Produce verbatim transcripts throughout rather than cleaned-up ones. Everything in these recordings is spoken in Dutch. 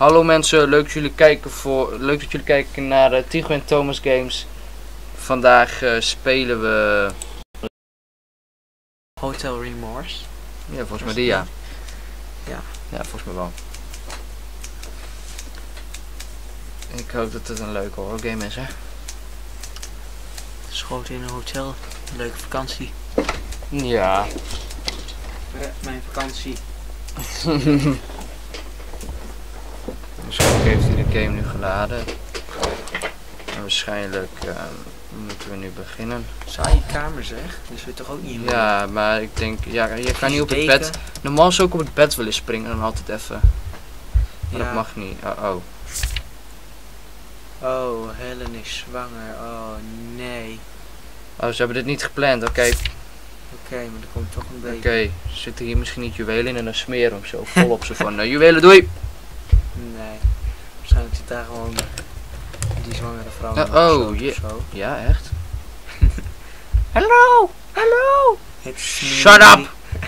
Hallo mensen, leuk dat jullie kijken voor leuk dat jullie kijken naar uh, Tigo en Thomas Games. Vandaag uh, spelen we Hotel Remorse. Ja, volgens mij die ja. Ja. Ja, volgens mij wel. Ik hoop dat het een leuke horror game is, hè. Schoten in een hotel, een leuke vakantie. Ja. Mijn vakantie. Misschien heeft hij de game nu geladen. En waarschijnlijk uh, moeten we nu beginnen. Saaie kamer zeg, dus we toch ook niet meer. Ja, maar ik denk, ja, je kan niet op het bed. Normaal zou ik op het bed willen springen en dan altijd even. Maar ja. dat mag niet. Oh, oh. Oh, Helen is zwanger. Oh nee. Oh, ze hebben dit niet gepland, oké. Okay. Oké, okay, maar er komt toch een beetje. Oké, okay. Zitten hier misschien niet juwelen in en dan smeren we hem zo vol op ze van uh, juwelen, doei! Nee, waarschijnlijk zit daar gewoon die zwangere vrouw. Uh, oh, je zo. Ja, echt? Hallo, hallo! Shut up!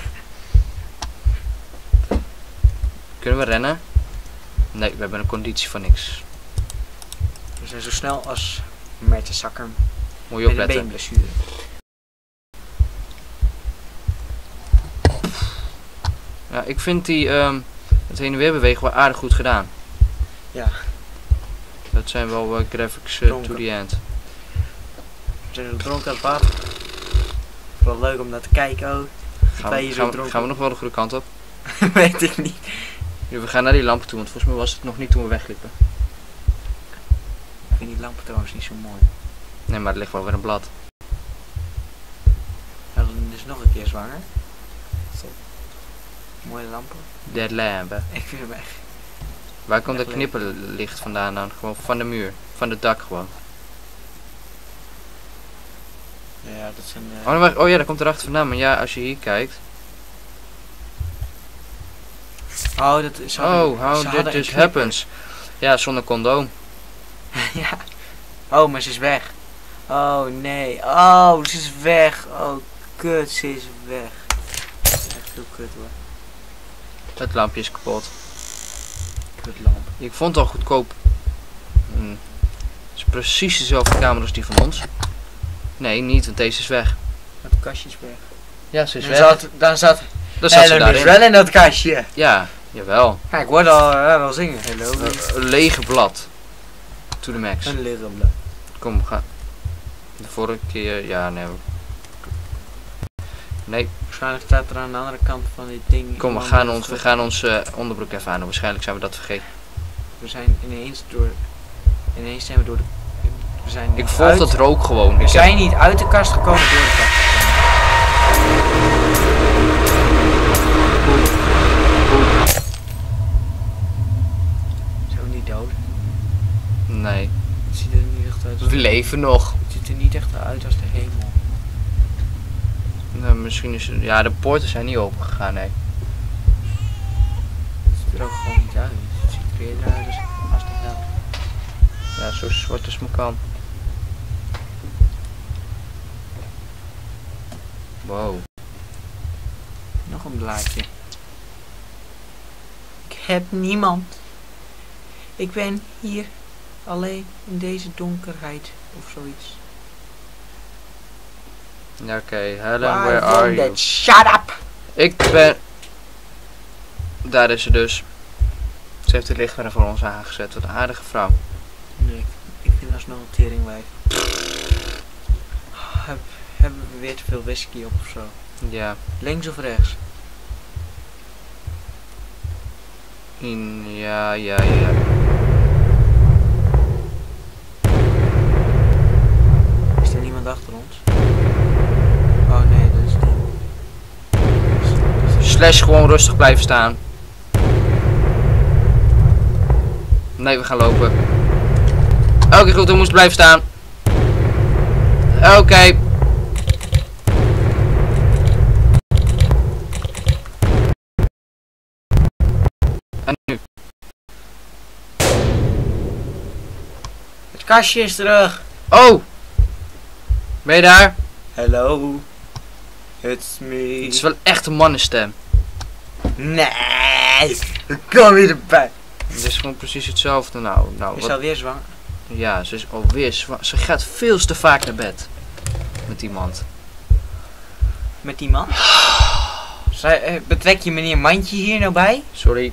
Kunnen we rennen? Nee, we hebben een conditie van niks. We zijn zo snel als Mertje Zakker. Moet je opletten. Met een beenblessure. Ja, ik vind die um, het heen en weer bewegen wel aardig goed gedaan. Ja. Dat zijn wel uh, graphics uh, to the end. We zijn zo dronken aan het water. Wel leuk om naar te kijken ook. Gaan we, gaan, we, gaan we nog wel de goede kant op? Weet ik niet. Ja, we gaan naar die lampen toe, want volgens mij was het nog niet toen we wegliepen. Ik vind die lampen trouwens niet zo mooi. Nee, maar er ligt wel weer een blad. Ja, dan is nog een keer zwanger. Zo. Mooie lampen. Dead lamp, hè? Ik vind hem echt. Waar komt dat knipperlicht vandaan dan? Gewoon van de muur. Van het dak gewoon. Ja, dat zijn uh... oh, maar, oh ja, dat komt erachter vandaan. Maar ja, als je hier kijkt. Oh, dat is. Oh, how did this happens? Ja, zonder condoom. Ja. Oh, maar ze is weg. Oh nee. Oh, ze is weg. Oh, kut, ze is weg. Echt heel kut hoor. Het lampje is kapot. Kutlamp. Ik vond het al goedkoop. Hm. Het is precies dezelfde kamer als die van ons. Nee, niet, want deze is weg. Het kastje is weg. Ja, ze is dan weg. Zat, dan zat Dan zat ze daarin. wel in dat kastje. Ja, jawel. Kijk, ik hoorde al, uh, wel zingen. Hello. Uh, een lege blad. To the max. Een lege blad. Kom, we gaan. De vorige keer, ja, nee. Nee. Waarschijnlijk staat er aan de andere kant van dit ding. Kom, we gaan ons, we gaan ons uh, onderbroek even aan. Waarschijnlijk zijn we dat vergeten. We zijn ineens door. Ineens zijn we door de. We zijn Ik volg dat rook gewoon. We Ik zijn heb... niet uit de kast gekomen, door de kast gekomen. Zijn we niet dood? Nee. Het ziet er niet echt uit. We leven nog. Het ziet er niet echt uit als de hemel. Nou, misschien is het... Ja, de poorten zijn niet open gegaan, nee. Het ziet er ook gewoon niet uit. Het ziet er eerder uit als, als de hel. Ja, zo zwart als me kan. Wow. Nog een blaadje. Ik heb niemand. Ik ben hier alleen in deze donkerheid of zoiets. Ja, oké. Okay. Helen, where are you? Shut up! Ik ben... Daar is ze dus. Ze heeft het licht weer voor ons aangezet. Wat een aardige vrouw. Nee, ik vind alsnog een teringwijf. Heb, hebben we weer te veel whisky op of zo? Ja. Links of rechts? In, ja, ja, ja. Is er niemand achter ons? Oh nee, dat is niet. Slash gewoon rustig blijven staan. Nee, we gaan lopen. Oké, okay, goed, we moesten blijven staan. Oké. Okay. En nu? Het kastje is terug. Oh! Ben je daar? Hello. It's me. Het is wel echt een mannenstem. Nee, kom hier erbij. Het is gewoon precies hetzelfde nou. nou Is wat... alweer zwanger? Ja, ze is alweer zwanger. Ze gaat veel te vaak naar bed. Met iemand. Met die man? Zij, eh, betrek je meneer Mandje hier nou bij? Sorry.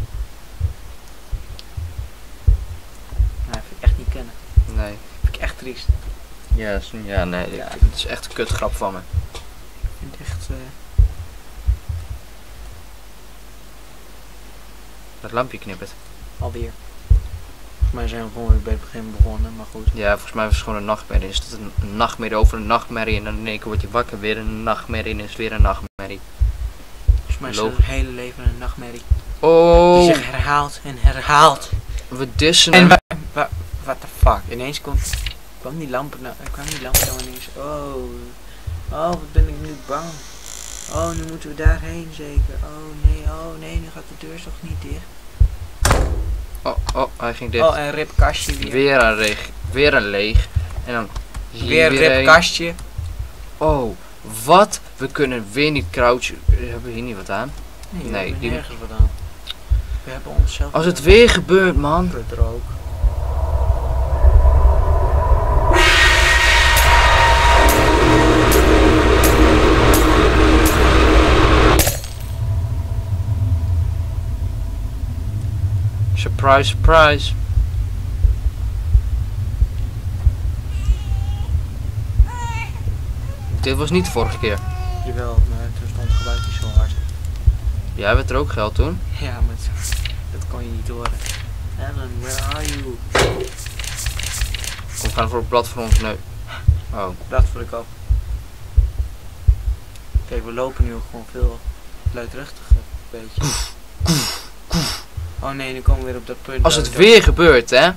Nou, dat vind ik echt niet kennen. Nee. Vind ik echt triest. Ja, is- ja nee. Ja. Het is echt een kutgrap van me. Ik vind het echt... Uh... Dat lampje knippert. Alweer. Volgens mij zijn we gewoon weer bij het begin begonnen, maar goed. Ja, volgens mij was het gewoon een nachtmerrie. Is het een, een nachtmerrie over een nachtmerrie en dan in één keer word je wakker, weer een nachtmerrie en is het weer een nachtmerrie. Volgens mij is Loop. het hele leven een nachtmerrie. Oh, Die zich herhaalt en herhaalt. we dissen En hem. wa wa what the fuck? Ineens komt, kwam die lamp nou, kwam die lamp nou ineens. Oh, oh, wat ben ik nu bang. Oh, nu moeten we daarheen zeker. Oh nee, oh nee, nu gaat de deur toch niet dicht. Oh, oh, hij ging dicht. Oh, en ripkastje weer. Weer een leeg, weer een leeg. En dan hier Weer weer een. ripkastje. Oh, wat? We kunnen weer niet crouchen. Hebben we hier niet wat aan? Nee, we Nee, hebben die- nergens wat aan. We hebben onszelf... Als het weer gebeurt, man. er ook. Surprise, surprise. Dit was niet de vorige keer. Jawel, maar toen stond het geluid niet zo hard. Jij werd er ook geld toen. Ja, maar het- dat kon je niet horen. Ellen, where are you? Kom, we gaan voor het blad van ons neus. Oh, Dat voor ik op. Kijk, we lopen nu ook gewoon veel luidruchtiger. Beetje. Oh nee, nu komen we weer op dat punt. als dat het ik weer gebeurt, hè.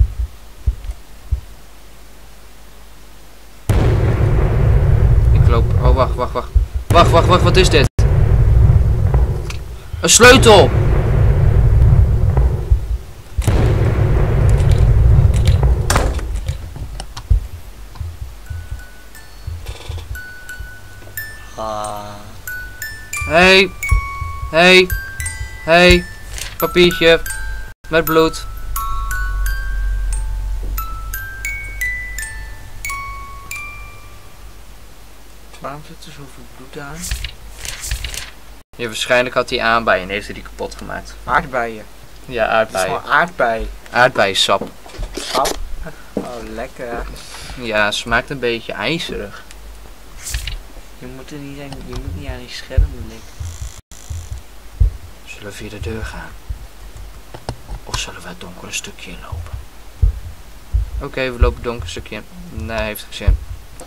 Ik loop. Oh, wacht, wacht, wacht. Wacht, wacht, wacht, wat is dit? Een sleutel! ook- Ah. Hey, hey, hey, papiertje met bloed. Waarom zit er zoveel bloed aan? Ja, waarschijnlijk had hij aan bij en heeft hij die kapot gemaakt. Aardbeien. Ja, Het is aardbeien. gewoon aardbei. Aardbeiensap. Sap. Oh, lekker. Ja, smaakt een beetje ijzerig. Je moet er niet, aan, je moet niet aan die schermen likken. Zullen we via de deur gaan? Of zullen we het donkere stukje inlopen? Oké, we lopen het donkere stukje in. Nee, heeft geen zin.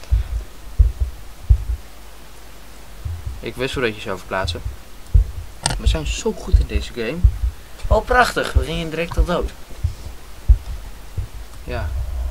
Ik wist hoe dat je zou verplaatsen. We zijn zo goed in deze game. Oh, prachtig. We gingen direct al dood. Ja.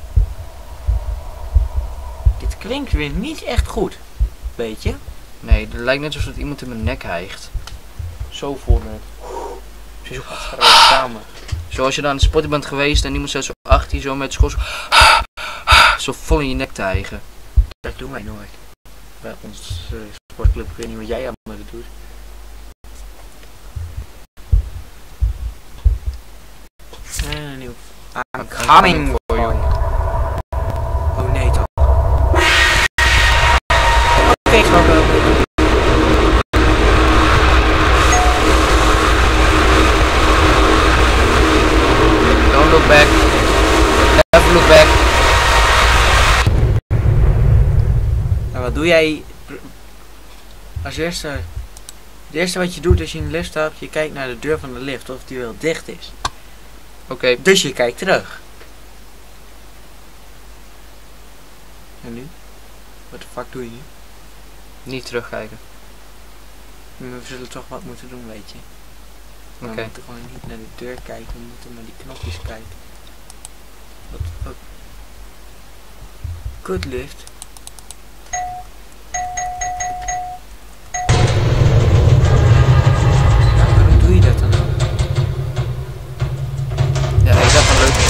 Dit klinkt weer niet echt goed. Weet je? Nee, het lijkt net alsof iemand in mijn nek hijgt. Zo voor me. Zo, Samen. zoals je dan aan de sporten bent geweest en iemand zit zo achter je zo met school zo, zo vol in je nek te hijgen. Dat doen wij nooit. Bij ons uh, sportclub, ik weet niet wat jij allemaal doet. En nieuw. I'm coming for you. Oh nee toch. Oké, ik ga wel. Don't look back. Never look back. En wat doe jij? Als eerste. Het eerste wat je doet als je in de lift stapt, je kijkt naar de deur van de lift of die wel dicht is. Oké, Dus je kijkt terug. En nu? Wat de fuck doe je nu? niet terugkijken. We zullen toch wat moeten doen, weet je. We Oké. moeten gewoon niet naar de deur kijken, we moeten naar die knopjes kijken. Wat de fuck? Good lift. Ja, waarom doe je dat dan ook? Ja, ik dacht van leuk.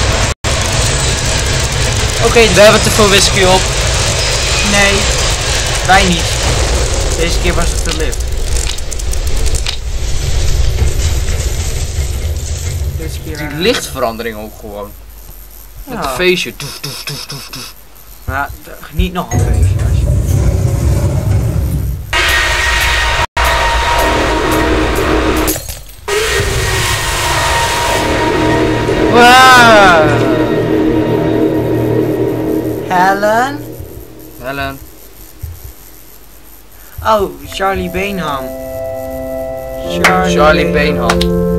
Oké, We hebben te veel whisky op. nee, wij niet. Deze keer was het de lift. Dit is laatste keer... Die aan- lichtverandering ook gewoon. Met Ja. een feestje. Doef, doef, doef, doef, doef. Maar d- geniet nog een feestje alsjeblieft. Wow. Helen? Helen. Oh, Charlie Beenham. Charlie, Charlie Beenham.